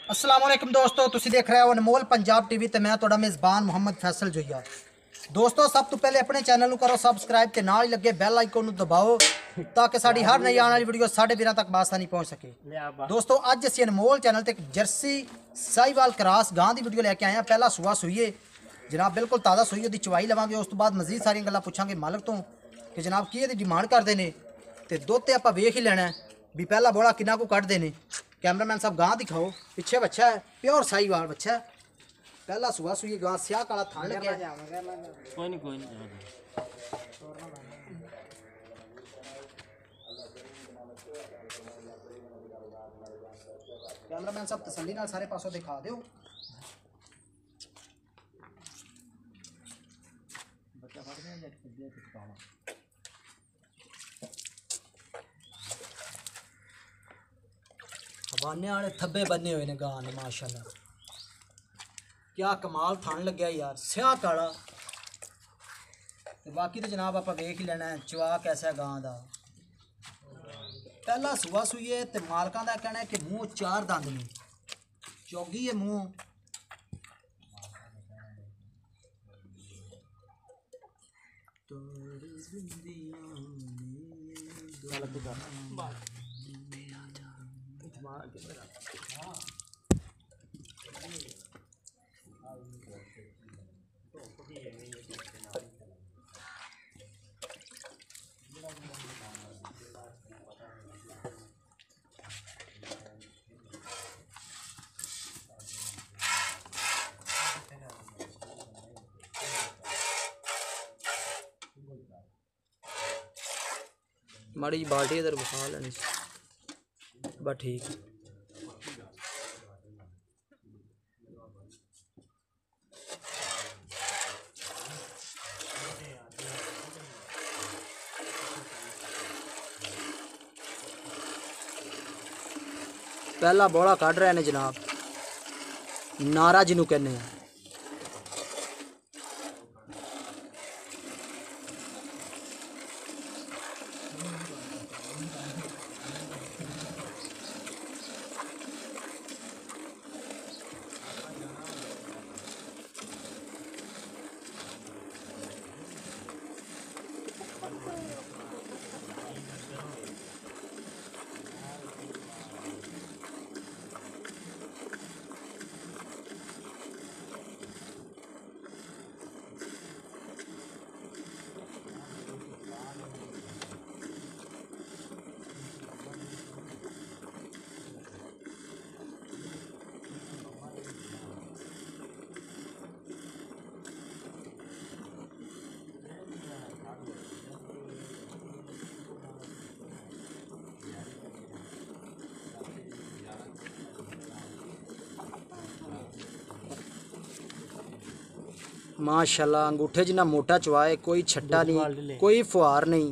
अस्सलाम वालेकुम दोस्तों, तुसी देख रहे हो अनमोल पंजाब टीवी ते मैं तुहाडा मेज़बान मुहम्मद फैसल जोइया। दोस्तों सब तो पहले अपने चैनल को करो सबसक्राइब ते नाल ही लगे बैल आइकन दबाओ ताकि साड़ी हर नई आने वाली वीडियो साढ़े वीरां तक बासानी पहुंच सके। दोस्तों अज असीं अनमोल चैनल ते जर्सी साहिवाल क्रॉस गां की वीडियो लैके आए हैं। पहला सूआ सूईए जनाब, बिल्कुल ताज़ा सूई दी चवाई लवांगे। उस तो बाद मजीद सारियां गल्लां पुछांगे मालक तो कि जनाब की डिमांड करते हैं तो दुध तो आप वेख ही लेना भी पहला बोला किन्ना को कटते हैं। कैमरामैन साहब गां दिखाओ, पिछे बच्चा है प्योर साहिवाल बच्चा है। पहला सुबह सुई गां स्याह काला थान लगे। कोई नहीं कैमरामैन साहब तसल्ली नाल सारे पासों दिखा दो। हवाने वाले थब्बे बने हुए ने गां ने माशाल्लाह, क्या कमाल थान लग्या यार, स्याह काला। बाकी तो जनाब आप वेख ही लेना है चवा कैसा गां का। पहला सुबह सुईए तो मालकों का कहना है कि मूँह चार दंद ने, चौगी है मूँह। माड़ी बाल्टी इधर बसा लेनी बस ठीक। पहला बोला कढ़ रहे हैं जनाब, नारा जिन्हों कहने हैं। माशाल्लाह अंगूठे जिन्ना मोटा चवाए, कोई छट्टा नहीं, कोई फुहार नहीं।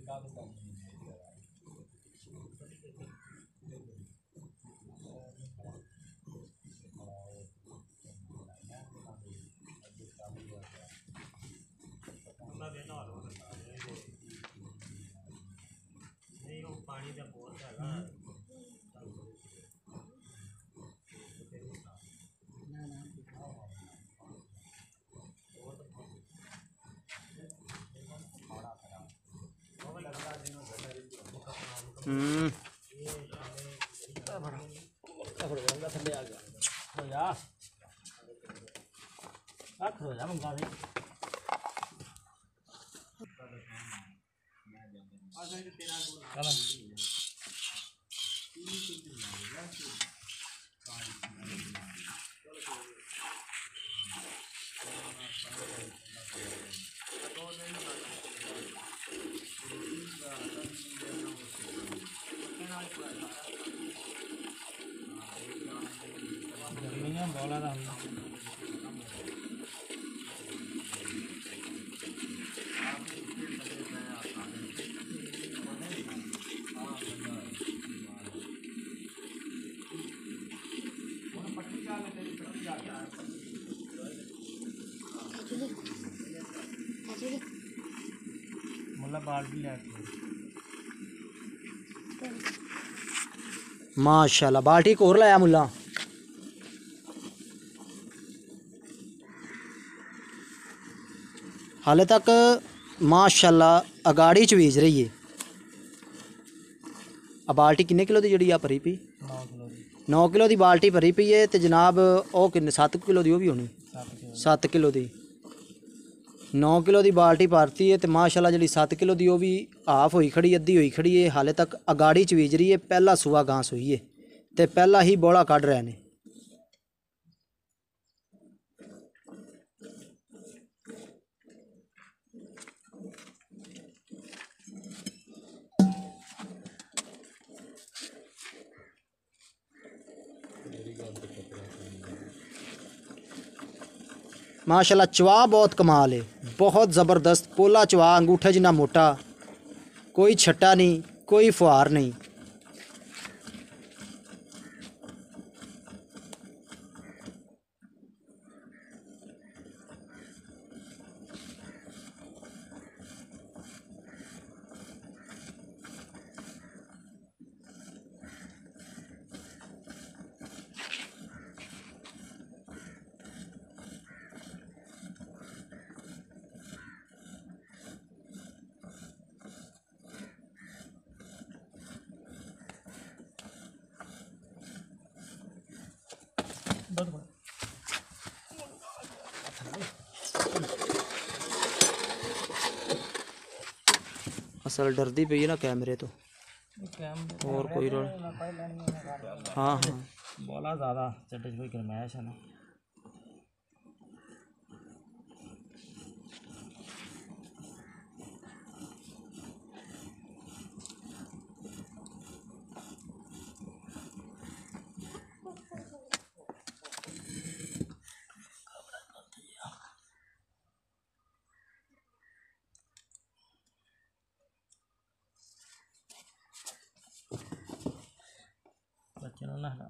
थले आ गया तो यार रख लो यार मंगा दे गर्मियां बोला था मुल्ला बाल्टी ले माशाल्लाह बाल्टी एक और लाया मुल्ला। हाले तक माशाल्लाह अगाड़ी च बीज रही है। आ बाल्टी किन्ने किलो की जी भरी पी? 9 किलो की बाल्टी भरी पी है। तो जनाब वो किन्ने 7 किलो की भी होनी? 7 किलो की 9 किलो की बाल्टी भरती है। तो माशाल्लाह जी 7 किलो की वो भी हाफ हुई खड़ी, अद्धी हुई खड़ी है। हाले तक अगाड़ी च बीज रही है। पहला सुआ घास हुई है तो पहला ही बोला कढ़ रहे हैं। माशाल्लाह चवा बहुत कमाल है, बहुत ज़बरदस्त पोला चवा, अंगूठे जिन्ना मोटा, कोई छट्टा नहीं, कोई फुहार नहीं। असल डरती पई है ना कैमरे तो, और कोई रोल। हाँ हाँ बोला ज़्यादा चटे कोई गरमैश है ना। बच्चे ना नहला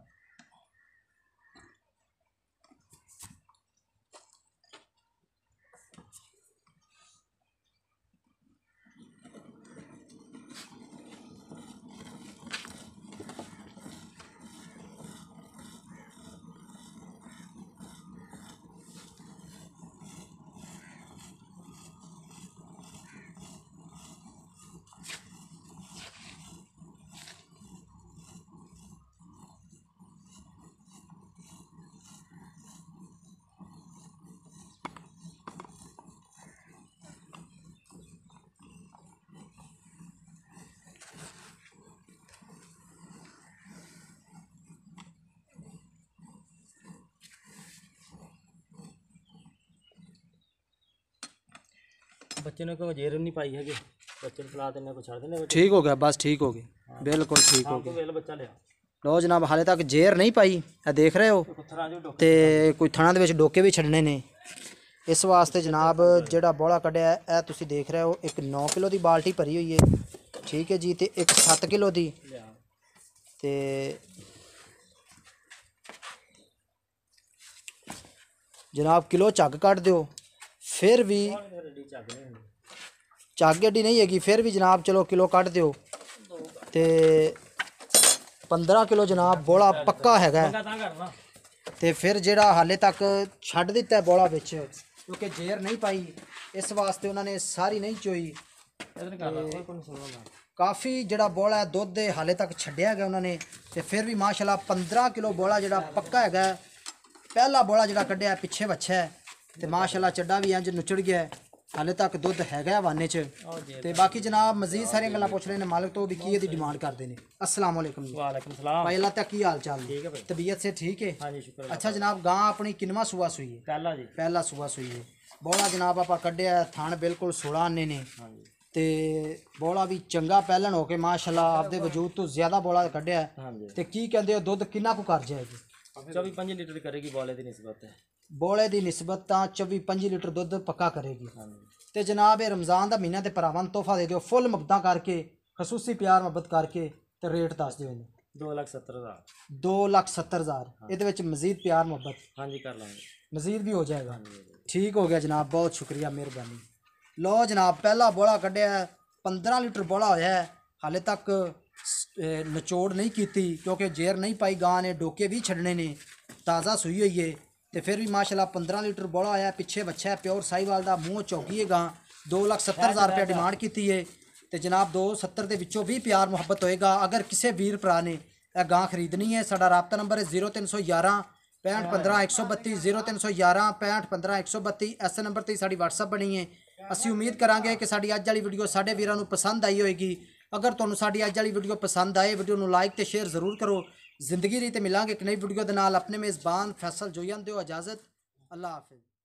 बच्चे ने कोई जेर नहीं पाई है कि बच्चे ने पिला देने को छड़ देने। ठीक हो गया, बस ठीक हो गया, बिल्कुल ठीक हो गया। वेल बच्चा लिया लो जनाब, हाले तक जेर नहीं पाई, देख रहे हो। तो कोई थणा दे विच डोके भी छड़ने ने, इस वास्ते जनाब जिहड़ा बोला कढ़िया है तुसीं देख रहे हो। एक 9 किलो की बाल्टी भरी हुई है। ठीक है जी। तो एक 7 किलो दी ते जनाब किलो झग कट दो, फिर भी झग एडी नहीं हैगी, फिर भी जनाब चलो किलो कट दो। ते 15 किलो जनाब बोला पक्का हैगा। ते फिर जेड़ा हाले तक छड्ड दिता है बोला विच, क्योंकि जेर नहीं पाई, इस वास्ते उन्होंने सारी नहीं चोई। काफ़ी जड़ा बोला है दुध हाले तक छड्डिया है उन्होंने। ते फिर भी माशाल्लाह 15 किलो बोला जड़ा पक्का हैगा। पहला बोला जड़ा कढ़िया पिछे बच्चा है, ते माशाल्लाह चड्डा भी इंज नुचड़ गया है। हाले तक दुध हैगा वाने च। ते बाकी जनाब मजीद सारियां गल्लां पुछ रहे ने मालिक तो भी की दी डिमांड करते हैं। अस्सलाम वालेकुम जी। वालेकुम सलाम भाई अल्लाह तक की हाल चाल ठीक है भाई। तबीयत से ठीक है? हाँ जी शुक्र। अच्छा जनाब गां अपनी किनवा सुबह सुई है? पहला जी। पहला सुबह सुई है। बोला जनाब आप कढ़िया थान बिल्कुल 16 आने ने। हाँ जी। ते बोला भी चंगा पहलन हो के माशाल्लाह आपदे वजूद तो ज्यादा बोला कढ़िया है। हाँ जी। ते की कहंदे हो दुध किन्ना को कर जाएगी? 24-25 लीटर करेगी बोले दी निस्बत है। बोले दी निस्बत तां 24-25 लीटर दुध पक्का करेगी। हाँ जी। ते जनाब ये रमज़ान दा महीना ते भरावां नूं तोहफा दे दिओ फुल मुहब्बतां करके, खसूसी प्यार मुहब्बत करके। ते रेट दस दिओ। 2,70,000। 2,70,000 ये मजीद प्यार मुहब्बत? हाँ जी कर लेंगे, मजीद भी हो जाएगा। ठीक हो गया जनाब, बहुत शुक्रिया मेहरबानी। लो जनाब पहला बोला कढ़िया 15 लीटर बोला होया है। हाले तक नचोड़ नहीं की, क्योंकि जेर नहीं पाई गां ने, डोके भी छड़ने ने, ताज़ा सुई हुई है। तो फिर भी माशाल्लाह 15 लीटर बोला होया, पिछे बच्चा है प्योर साहिवाल दा, मूँह चौकी है गां। 2,70,000 रुपया डिमांड की है। तो जनाब 2,70,000 के विचों भी प्यार मुहब्बत होएगा। अगर किसी वीर भरा ने यह गां खरीदनी है, साडा राबता नंबर है 0311 65 15 132 0311 65 15 132। इस नंबर ते साडी WhatsApp बनी है। ਅਸੀਂ उम्मीद करांगे कि साडी अज वाली वीडियो साडे वीरां नूं पसंद आई होएगी। अगर तुहानूं साडी अज वाली वीडियो पसंद आए, वीडियो नूं लाइक ते शेयर जरूर करो। जिंदगी री ते मिलांगे एक नई वीडियो दे नाल। अपने मेज़बान फैसल जोयान दिओ इजाज़त। अल्लाह हाफिज़।